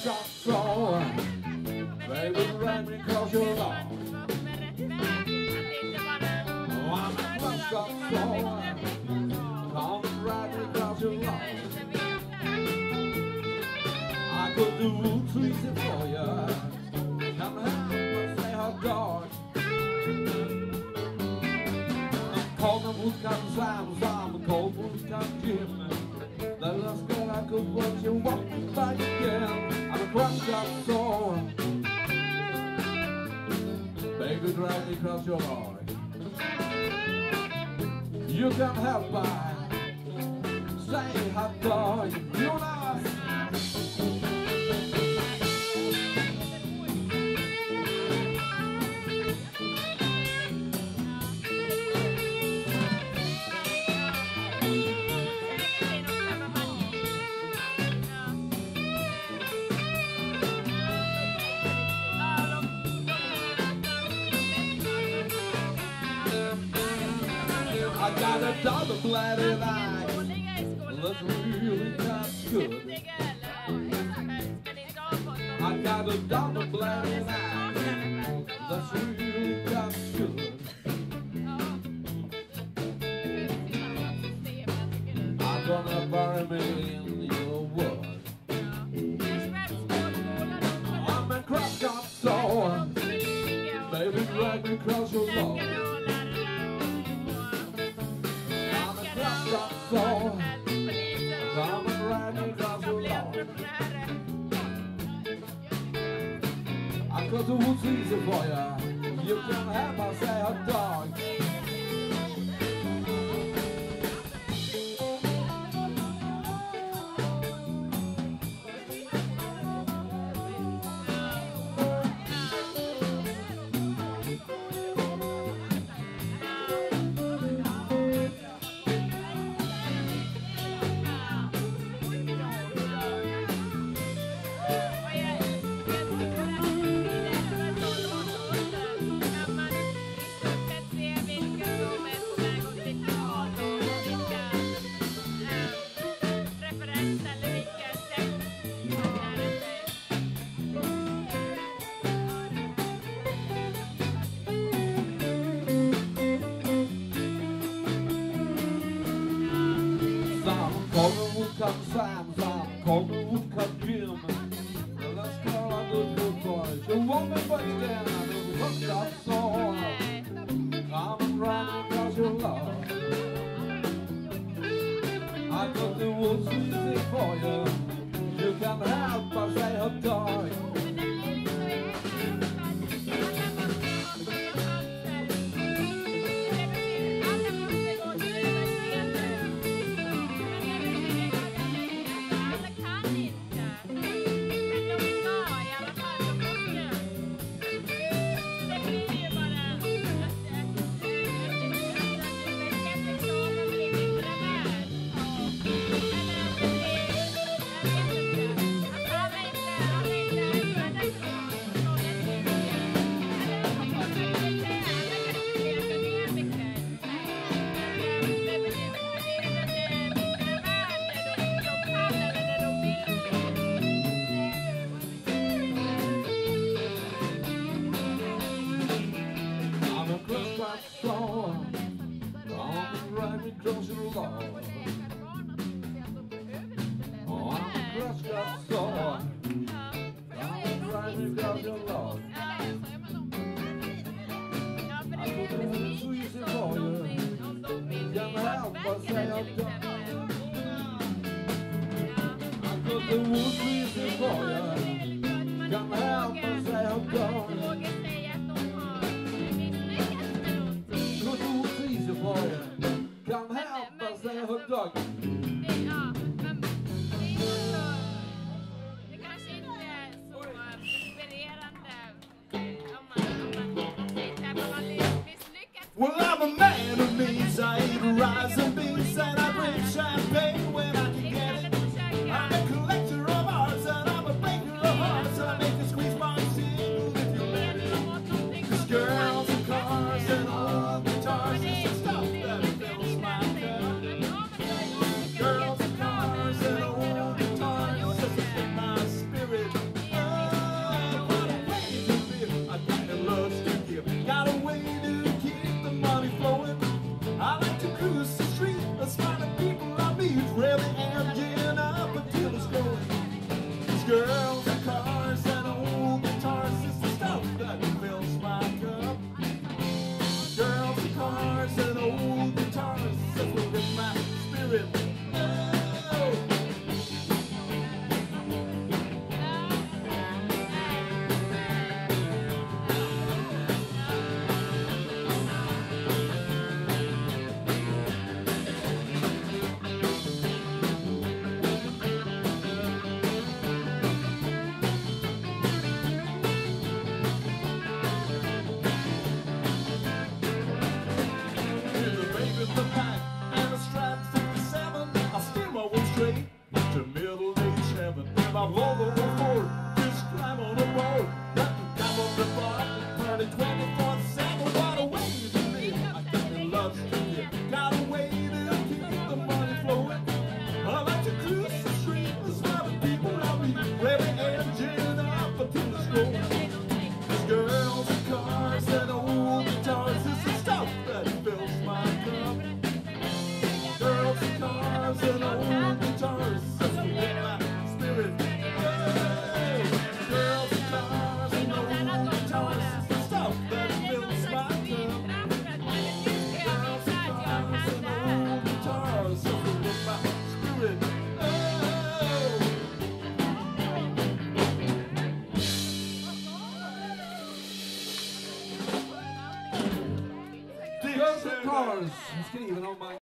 crushed up soul. Baby, drag me across your lawn. Oh, I'm a crushed up soul. Come and drag me across your lawn. I could do trees for you. Come and say how dark. Cold wood comes Sam, cold wood comes Jim. The last girl I could watch you walk back again. I'm a crushed up soul. Baby, drive me across your heart. You can help by say how dark you know. I got a double-bladed eye that's really not good. I got a double-bladed eye that's really not good. I'm gonna bury me in your wood. I'm a crushed up soul. Baby, drag me across your lawn. So, come and ride me across your lawn. I got the woods easy for you. You can have my say hot dog. Cold wood come Sam, cold wood come Jim. The last girl I do good boys. You want me back again? I do crushed up soul. Come and run across your lawn. I got the woods easy for you. You can help but say a dog. Ocean Cars, skriven av